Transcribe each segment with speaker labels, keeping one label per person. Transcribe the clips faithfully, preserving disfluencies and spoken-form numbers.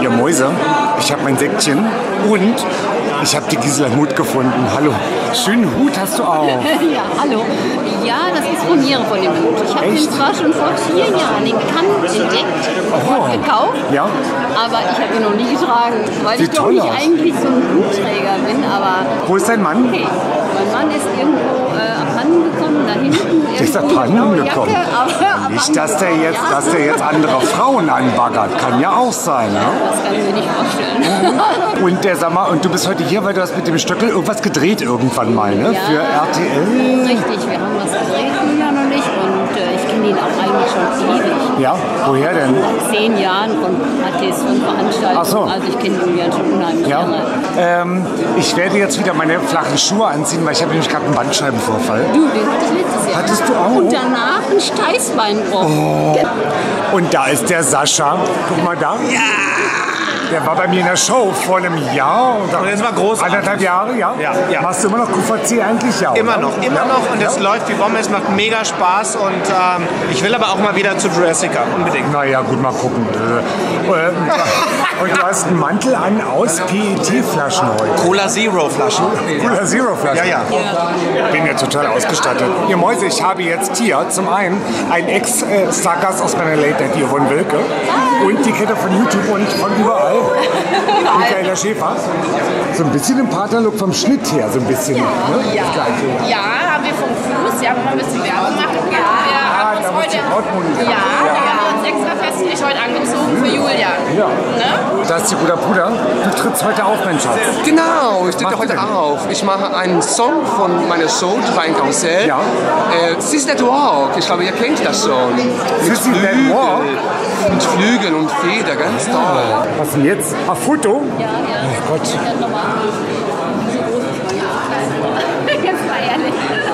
Speaker 1: Ihr Mäuse, ich habe mein Säckchen und ich habe die Gisela Hut gefunden. Hallo. Schönen Hut hast du auch.
Speaker 2: Ja, hallo. Ja, das ist Premiere von dem Hut. Ich habe ihn zwar schon vor vier Jahren in Cannes entdeckt und gekauft,
Speaker 1: ja.
Speaker 2: aber ich habe ihn noch nie getragen, weil
Speaker 1: Sieht
Speaker 2: ich doch nicht
Speaker 1: aus.
Speaker 2: eigentlich so ein Hutträger bin. Aber
Speaker 1: wo ist dein Mann?
Speaker 2: Okay, mein Mann ist irgendwo äh, abhanden gekommen, da hinten.
Speaker 1: Ist
Speaker 2: irgendwo
Speaker 1: abhanden
Speaker 2: eine blaue
Speaker 1: gekommen?
Speaker 2: Jacke, aber
Speaker 1: Nicht, dass der, jetzt, dass der jetzt andere Frauen anbaggert. Kann ja auch sein, ne?
Speaker 2: Das kann ich mir nicht vorstellen.
Speaker 1: Und der, sag mal, und du bist heute hier, weil du hast mit dem Stöckel irgendwas gedreht irgendwann mal, ne?
Speaker 2: Ja,
Speaker 1: für R T L.
Speaker 2: Richtig, wir haben was gedreht, Julian und ich, und äh, ich kenne ihn auch eigentlich schon ewig.
Speaker 1: Ja, woher denn?
Speaker 2: Seit zehn Jahren von Partys und Veranstaltungen.
Speaker 1: Ach so.
Speaker 2: Also ich kenne Julian schon unheimlich
Speaker 1: Ja.
Speaker 2: lange.
Speaker 1: Ähm, ich werde jetzt wieder meine flachen Schuhe anziehen, weil ich habe nämlich gerade einen Bandscheibenvorfall.
Speaker 2: Du, den hatte ich letztes Jahr.
Speaker 1: Hattest du auch?
Speaker 2: Und danach ein Steißbeinbruch.
Speaker 1: Oh. Und da ist der Sascha. Guck mal da. Ja. Der war bei mir in der Show vor einem Jahr. Und
Speaker 3: das war großartig.
Speaker 1: Anderthalb Jahre, ja?
Speaker 3: Ja, ja.
Speaker 1: Machst du immer noch Q V C eigentlich? Ja,
Speaker 3: Immer
Speaker 1: oder?
Speaker 3: noch, immer
Speaker 1: ja.
Speaker 3: noch. Und es
Speaker 1: ja.
Speaker 3: läuft wie Bombe. Es macht mega Spaß. Und ähm, ich will aber auch mal wieder zu Jurassica. Unbedingt.
Speaker 1: Naja, gut, mal gucken. Äh, und du hast einen Mantel an aus P E T-Flaschen heute.
Speaker 3: Cola Zero Flaschen.
Speaker 1: Cola Zero Flaschen.
Speaker 3: Ja, ja.
Speaker 1: Bin ja total ausgestattet. Ihr Mäuse, ich habe jetzt hier zum einen einen Ex-Stargast aus meiner Late Night, Yvonne Wilke. Und die Kette von YouTube und von überall. Michaela Schäfer. So ein bisschen im Partnerlook vom Schnitt her, so ein bisschen.
Speaker 4: Ja,
Speaker 1: ne?
Speaker 4: ja.
Speaker 1: Das Gleiche.
Speaker 4: Ja, haben wir vom Fuß, ja, wollen wir ein bisschen Werbung machen. Ja, wir
Speaker 1: Ah,
Speaker 4: haben
Speaker 1: da
Speaker 4: uns
Speaker 1: muss
Speaker 4: heute,
Speaker 1: die Brautmodi sein.
Speaker 4: ja, wir haben uns extra festlich heute angezogen für Julian.
Speaker 1: Ja.
Speaker 4: Ne?
Speaker 1: Da ist die Bruder Puder. Du trittst heute auf, mein Schatz.
Speaker 5: Genau, ich
Speaker 1: Machst
Speaker 5: tritt heute
Speaker 1: du denn?
Speaker 5: auf. Ich mache einen Song von meiner Show, Divine Council.
Speaker 1: Ja.
Speaker 5: Äh, Sissy That Walk, ich glaube, ihr kennt das schon.
Speaker 1: Sissy That Walk?
Speaker 5: Mit Flügeln und Feder, ganz toll.
Speaker 1: Was denn jetzt? Ein Foto?
Speaker 2: Ja, ja.
Speaker 1: Oh Gott.
Speaker 2: Ja, nochmal. So groß ist meine Jetzt mal ehrlich.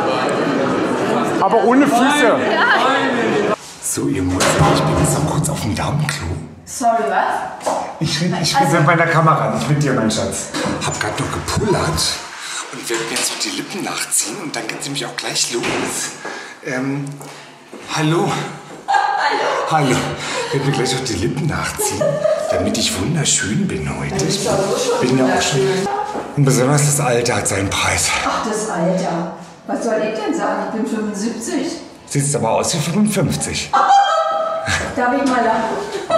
Speaker 1: Aber ohne Füße.
Speaker 2: Ja.
Speaker 1: So, ihr Mäuse, ich bin jetzt noch kurz auf dem Damenklo.
Speaker 4: Sorry, was?
Speaker 1: Ich rede ich red mit meiner Kamera, nicht mit dir, mein Schatz. Hab grad noch gepullert und werde mir jetzt noch die Lippen nachziehen und dann geht's nämlich auch gleich los. Ähm, hallo. Hallo. Ich werde mir gleich auch die Lippen nachziehen, damit ich wunderschön bin heute. Ich bin, bin ja auch schon. Und besonders das Alter hat seinen Preis.
Speaker 6: Ach, das Alter. Was soll ich denn sagen? Ich bin fünfundsiebzig.
Speaker 1: Siehst aber aus wie fünfundfünfzig.
Speaker 6: Darf ich mal lachen?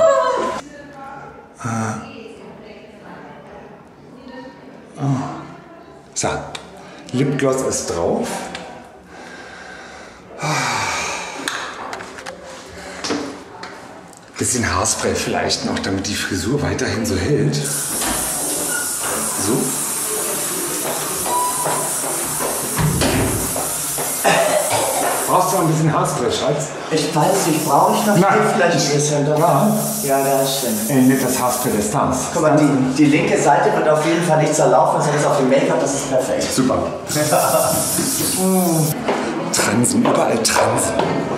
Speaker 1: Ah. Oh. So, Lipgloss ist drauf. Bisschen Haarspray vielleicht noch, damit die Frisur weiterhin so hält. So. Brauchst du noch ein bisschen Haarspray, Schatz?
Speaker 7: Ich weiß nicht, brauche ich noch
Speaker 1: Nein.
Speaker 7: vielleicht ein bisschen doch?
Speaker 1: Ja.
Speaker 7: Ja, das stimmt.
Speaker 1: Äh, nicht das Haarspray des Stars.
Speaker 7: Guck mal, die, die linke Seite wird auf jeden Fall nicht zerlaufen, das ist auf dem Make-up, das ist perfekt.
Speaker 1: Super. Transen, überall Transen.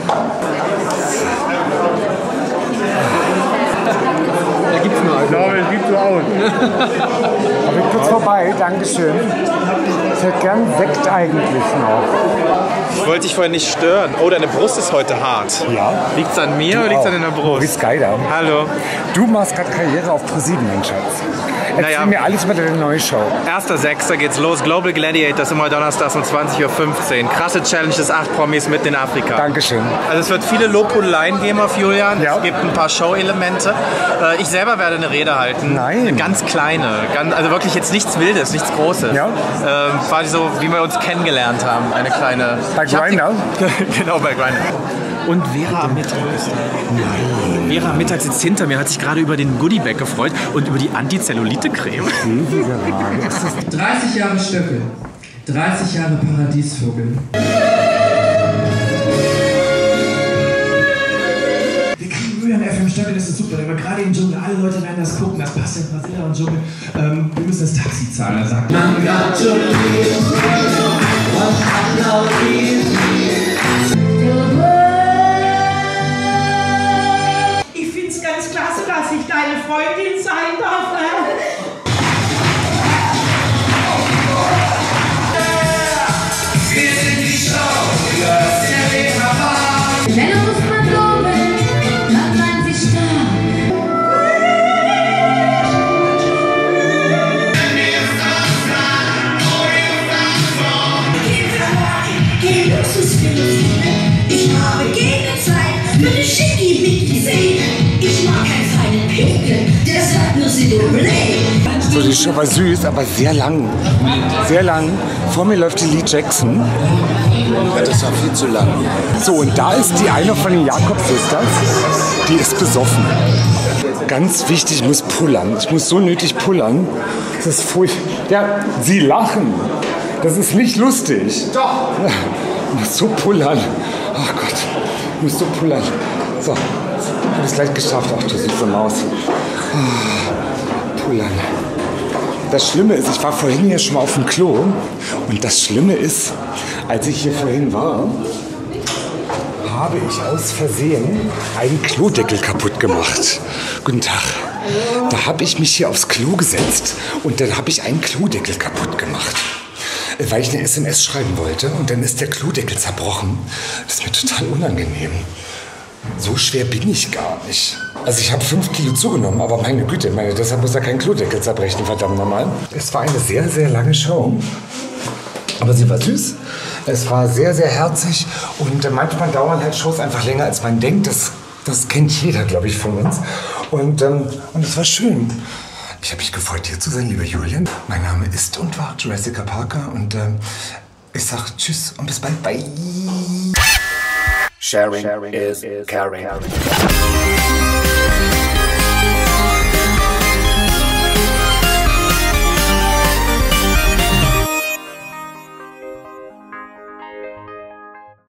Speaker 3: Da gibt's nur einen.
Speaker 1: Ich glaube, es gibt so aus. Aber ich kurz vorbei, Dankeschön. Ich hätte gern Sekt eigentlich noch.
Speaker 3: Ich wollte dich vorhin nicht stören. Oh, deine Brust ist heute hart.
Speaker 1: Ja.
Speaker 3: Liegt's an mir oder liegt's an deiner
Speaker 1: Du
Speaker 3: Brust?
Speaker 1: bist geil da.
Speaker 3: Hallo.
Speaker 1: Du machst gerade Karriere auf ProSieben, mein Schatz. Erzähl
Speaker 3: Naja.
Speaker 1: mir alles über deine neue Show.
Speaker 3: erster sechster geht's los. Global Gladiators immer donnerstags um zwanzig Uhr fünfzehn. Krasse Challenges, acht Promis mitten in Afrika.
Speaker 1: Dankeschön.
Speaker 3: Also es wird viele Lobhudeleien geben auf Julian.
Speaker 1: Ja.
Speaker 3: Es gibt ein paar Show-Elemente. Äh, Ich selber werde eine Rede halten.
Speaker 1: Nein.
Speaker 3: Eine ganz kleine. Ganz, also wirklich jetzt nichts Wildes, nichts Großes.
Speaker 1: Ja.
Speaker 3: Ähm, quasi so, wie wir uns kennengelernt haben. Eine kleine...
Speaker 1: Bei
Speaker 3: Ich hab die-
Speaker 1: Grindr?
Speaker 3: Genau, bei Grindr. Und Vera am Mittag ist da. Nein. Vera am Mittag sitzt hinter mir, hat sich gerade über den Goodiebag gefreut und über die Antizellulite-Creme.
Speaker 8: dreißig Jahre Stöckel, dreißig Jahre Paradiesvogel. Wir kriegen Julian F M Stöckel, das ist super, aber gerade im Dschungel, alle Leute werden das gucken, das passt in Brasilia und Dschungel. Ähm, wir müssen das Taxi zahlen, er sagt. Man gratuliert und applaudiert.
Speaker 9: Ich find's ganz klasse, dass ich deine Freundin sein darf. Wir sind die Schauspieler, der Weg vorbei.
Speaker 10: Männer muss man loben, macht man sich stark.
Speaker 1: So, die Show war süß, aber sehr lang. Sehr lang. Vor mir läuft die Lee Jackson.
Speaker 7: Ja, das war viel zu lang.
Speaker 1: So, und da ist die eine von den Jakob-Sisters, die ist besoffen. Ganz wichtig, ich muss pullern. Ich muss so nötig pullern. Das ist furchtbar. Ja, sie lachen. Das ist nicht lustig. Doch. Ich muss so pullern. Ach Gott, ich muss so pullern. So, ich habe es gleich geschafft. Ach du süße Maus. Oh, pullern. Das Schlimme ist, ich war vorhin hier schon mal auf dem Klo. Und das Schlimme ist, als ich hier vorhin war, habe ich aus Versehen einen Klodeckel kaputt gemacht. Guten Tag. Da habe ich mich hier aufs Klo gesetzt und dann habe ich einen Klodeckel kaputt gemacht. Weil ich eine S M S schreiben wollte und dann ist der Klodeckel zerbrochen. Das ist mir total unangenehm. So schwer bin ich gar nicht. Also ich habe fünf Kilo zugenommen, aber meine Güte, meine, deshalb muss ja kein Klodeckel zerbrechen, verdammt nochmal. Es war eine sehr, sehr lange Show. Aber sie war süß. Es war sehr, sehr herzig und manchmal dauern halt Shows einfach länger, als man denkt. Das, das kennt jeder, glaube ich, von uns. Und, ähm, und es war schön. Ich habe mich gefreut, hier zu sein, lieber Julian. Mein Name ist und war Jessica Parker und ähm, ich sage Tschüss und bis bald. Bye.
Speaker 7: Sharing, Sharing is caring.